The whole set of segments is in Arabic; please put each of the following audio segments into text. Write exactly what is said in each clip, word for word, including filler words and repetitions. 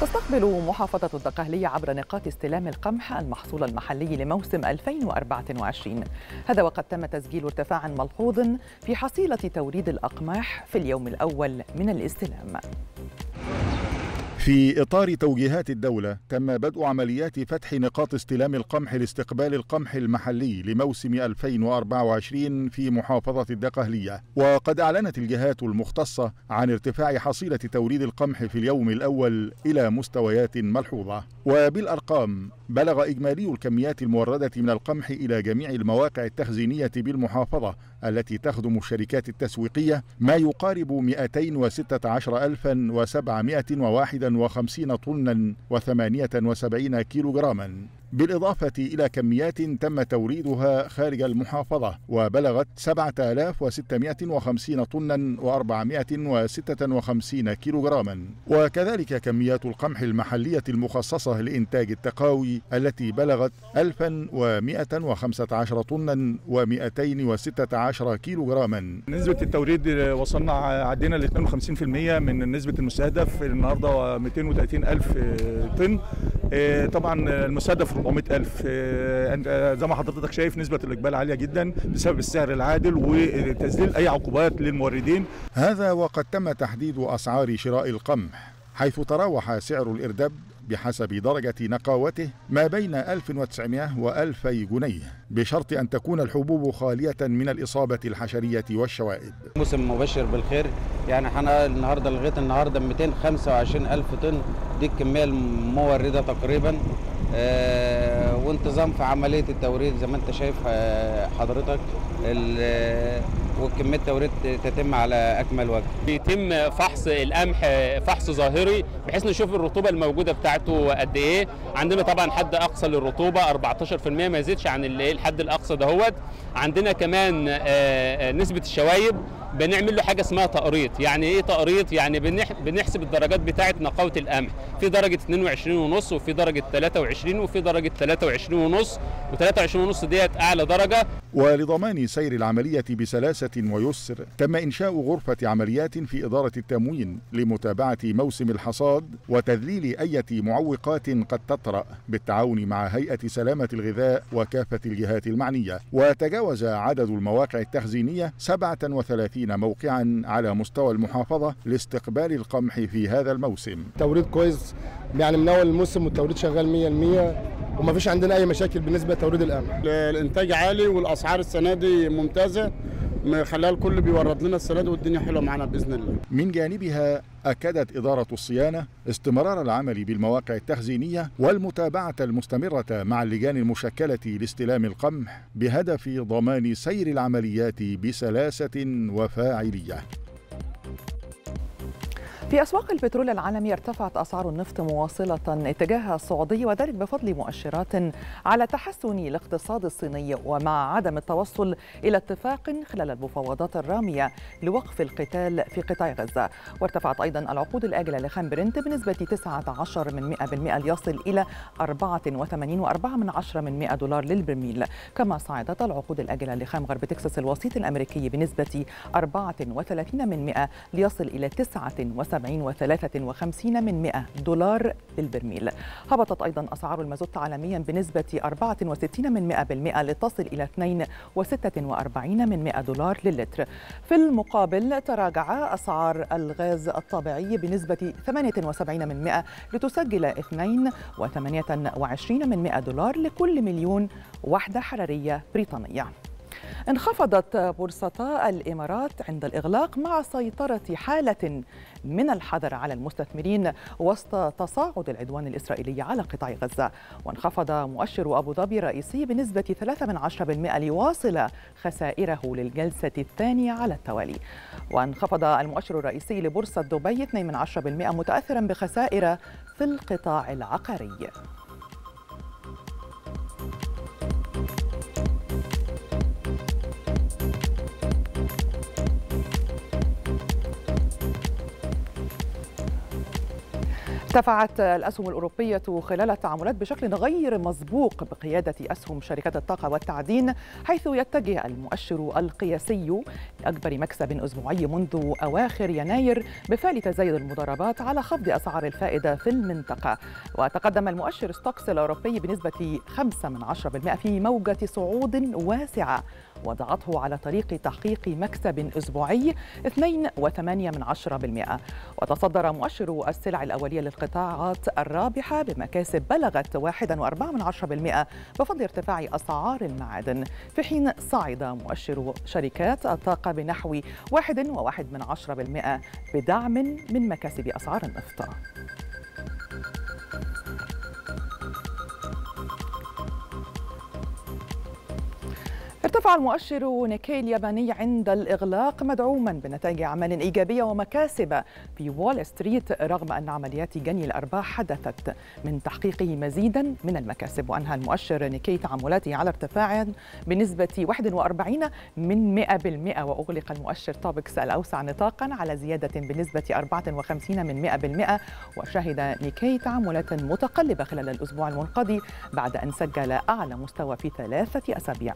تستقبل محافظة الدقهلية عبر نقاط استلام القمح المحصول المحلي لموسم ألفين وأربعة وعشرين. هذا وقد تم تسجيل ارتفاع ملحوظ في حصيلة توريد الأقماح في اليوم الأول من الاستلام. في إطار توجيهات الدولة تم بدء عمليات فتح نقاط استلام القمح لاستقبال القمح المحلي لموسم ألفين وأربعة وعشرين في محافظة الدقهلية، وقد أعلنت الجهات المختصة عن ارتفاع حصيلة توريد القمح في اليوم الأول إلى مستويات ملحوظة. وبالأرقام بلغ إجمالي الكميات الموردة من القمح إلى جميع المواقع التخزينية بالمحافظة التي تخدم الشركات التسويقية ما يقارب مئتين وستة عشر ألفا وسبعمئة وواحد وخمسين طنا وثمانية وسبعين كيلوغراما، بالإضافة إلى كميات تم توريدها خارج المحافظة وبلغت سبعة آلاف وستمئة وخمسين طنا وأربعمئة وستة وخمسين كيلوغراما، وكذلك كميات القمح المحلية المخصصة لإنتاج التقاوي التي بلغت ألفا ومئة وخمسة عشر طنا ومئتين وستة عشر كيلوغراما. نسبة التوريد وصلنا عدينا ل اثنين وخمسين بالمئة من نسبة المستهدف النهارده مئتين وثلاثين ألف طن. طبعا المستهدف أربعمئة ألف. زي ما حضرتك شايف نسبة الإقبال عالية جدا بسبب السعر العادل وتذليل أي عقوبات للموردين. هذا وقد تم تحديد أسعار شراء القمح، حيث تراوح سعر الإردب بحسب درجة نقاوته ما بين ألف وتسعمئة وألفي جنيه، بشرط أن تكون الحبوب خالية من الإصابة الحشرية والشوائب. موسم مبشر بالخير، يعني احنا النهارده لغايه النهارده مئتين وخمسة وعشرين ألف طن، دي الكمية الموردة تقريبا. اه وانتظام في عملية التوريد زي ما انت شايف حضرتك، وكمية التوريد تتم على أكمل وجه. بيتم فحص القمح فحص ظاهري بحيث نشوف الرطوبة الموجودة بتاعته قد إيه. عندنا طبعا حد أقصى للرطوبة أربعة عشر بالمئة، ما يزيدش عن الحد الأقصى دهوت. عندنا كمان نسبة الشوايب بنعمل له حاجه اسمها تقريط. يعني ايه تقريط؟ يعني بنحسب الدرجات بتاعه نقاوه القمح، في درجه اثنين وعشرين ونص وفي درجه ثلاثة وعشرين وفي درجه ثلاثة وعشرين ونص، وثلاثة وعشرين ونص ديت اعلى درجه. ولضمان سير العمليه بسلاسه ويسر تم انشاء غرفه عمليات في اداره التموين لمتابعه موسم الحصاد وتذليل اي معوقات قد تطرا بالتعاون مع هيئه سلامه الغذاء وكافه الجهات المعنيه. وتجاوز عدد المواقع التخزينية سبعة وثلاثين موقعا على مستوى المحافظة لاستقبال القمح في هذا الموسم. توريد كويس، يعني من أول الموسم والتوريد شغال مئة بالمئة وما فيش عندنا أي مشاكل بالنسبة لتوريد القمح. الإنتاج عالي والأسعار السنة دي ممتازة، خلال الكل بيورد لنا السنة دي والدنيا حلوة معنا بإذن الله. من جانبها أكدت إدارة الصيانة استمرار العمل بالمواقع التخزينية والمتابعة المستمرة مع اللجان المشكلة لاستلام القمح بهدف ضمان سير العمليات بسلاسة وفاعلية. في أسواق البترول العالمي ارتفعت أسعار النفط مواصلة اتجاه الصعودية، وذلك بفضل مؤشرات على تحسن الاقتصاد الصيني ومع عدم التوصل إلى اتفاق خلال المفاوضات الرامية لوقف القتال في قطاع غزة. وارتفعت أيضا العقود الآجلة لخام برنت بنسبة تسعة عشر من مئة بالمئة ليصل إلى أربعة وثمانين فاصلة أربعة من عشرة من مئة دولار للبرميل. كما صعدت العقود الآجلة لخام غرب تكساس الوسيط الأمريكي بنسبة أربعة وثلاثين من مئة ليصل إلى تسعة وسبعين وثلاثة وخمسين من مئة دولار للبرميل. هبطت أيضا أسعار المازوت عالميا بنسبة أربعة وستين من مئة بالمئة لتصل إلى اثنين وستة وأربعين من مئة دولار للتر. في المقابل تراجع أسعار الغاز الطبيعي بنسبة ثمانية وسبعين من مئة لتسجل اثنين وثمانية وعشرين من مئة دولار لكل مليون وحدة حرارية بريطانية. انخفضت بورصتا الإمارات عند الإغلاق مع سيطرة حالة من الحذر على المستثمرين وسط تصاعد العدوان الإسرائيلي على قطاع غزة. وانخفض مؤشر أبو ظبي الرئيسي بنسبة ثلاثة من عشرة بالمئة ليواصل خسائره للجلسة الثانية على التوالي. وانخفض المؤشر الرئيسي لبورصة دبي اثنين من عشرة بالمئة متأثرا بخسائر في القطاع العقاري. ارتفعت الأسهم الأوروبية خلال التعاملات بشكل غير مسبوق بقيادة أسهم شركات الطاقة والتعدين، حيث يتجه المؤشر القياسي لأكبر مكسب أسبوعي منذ أواخر يناير بفعل تزايد المضاربات على خفض أسعار الفائدة في المنطقة. وتقدم المؤشر ستوكس الأوروبي بنسبة خمسة من عشرة بالمئة في موجة صعود واسعة وضعته على طريق تحقيق مكسب أسبوعي اثنين فاصلة ثمانية من عشرة بالمئة. وتصدر مؤشر السلع الأولية للقطاعات الرابحة بمكاسب بلغت واحد فاصلة أربعة من عشرة بالمئة بفضل ارتفاع أسعار المعادن، في حين صعد مؤشر شركات الطاقة بنحو واحد فاصلة واحد من عشرة بالمئة بدعم من مكاسب أسعار النفط. ارتفع المؤشر نيكي الياباني عند الإغلاق مدعوما بنتائج أعمال إيجابية ومكاسب في وول ستريت، رغم أن عمليات جني الأرباح حدثت من تحقيقه مزيدا من المكاسب. وأنهى المؤشر نيكي تعاملاته على ارتفاع بنسبة واحد وأربعين من مئة بالمئة، وأغلق المؤشر توبكس الأوسع نطاقا على زيادة بنسبة أربعة وخمسين من مئة بالمئة. وشهد نيكي تعاملات متقلبة خلال الأسبوع المنقضي بعد أن سجل أعلى مستوى في ثلاثة أسابيع.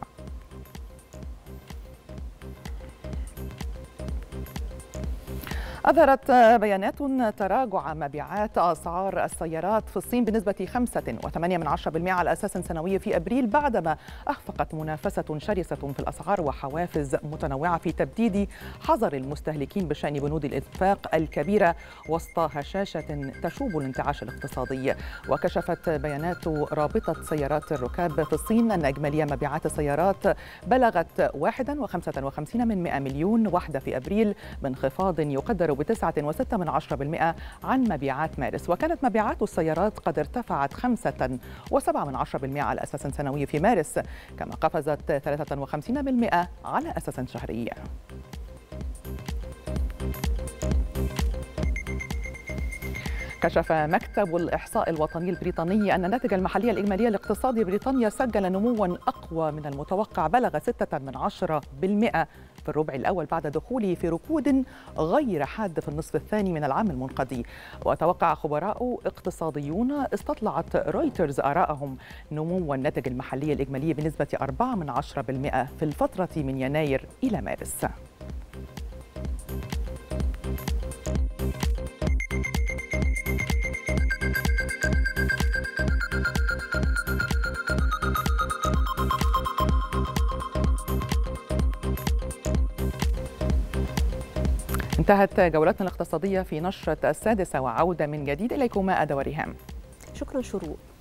أظهرت بيانات تراجع مبيعات أسعار السيارات في الصين بنسبة خمسة فاصلة ثمانية من عشرة بالمئة على أساس سنوي في أبريل، بعدما أخفقت منافسة شرسة في الأسعار وحوافز متنوعة في تبديد حظر المستهلكين بشأن بنود الإنفاق الكبيرة وسط هشاشة تشوب الانتعاش الاقتصادي. وكشفت بيانات رابطة سيارات الركاب في الصين أن إجمالي مبيعات السيارات بلغت واحد فاصلة خمسة وخمسين من مئة مليون وحدة في أبريل، بانخفاض يقدر بتسعة وستة من عشرة بالمئة عن مبيعات مارس. وكانت مبيعات السيارات قد ارتفعت خمسة وسبعة من عشرة بالمئة على أساس سنوي في مارس، كما قفزت ثلاثة وخمسين بالمئة على أساس شهري. كشف مكتب الإحصاء الوطني البريطاني أن الناتج المحلي الإجمالي الاقتصادي بريطانيا سجل نمواً أقوى من المتوقع بلغ ستة من عشرة بالمئة في الربع الأول بعد دخوله في ركود غير حاد في النصف الثاني من العام المنقضي. وتوقع خبراء اقتصاديون استطلعت رويترز آراءهم نمو الناتج المحلي الإجمالي بنسبة أربعة من عشرة بالمئة في الفترة من يناير إلى مارس. انتهت جولتنا الاقتصادية في نشرة السادسة، وعودة من جديد إليكم ماء وريهام. شكرا شروق.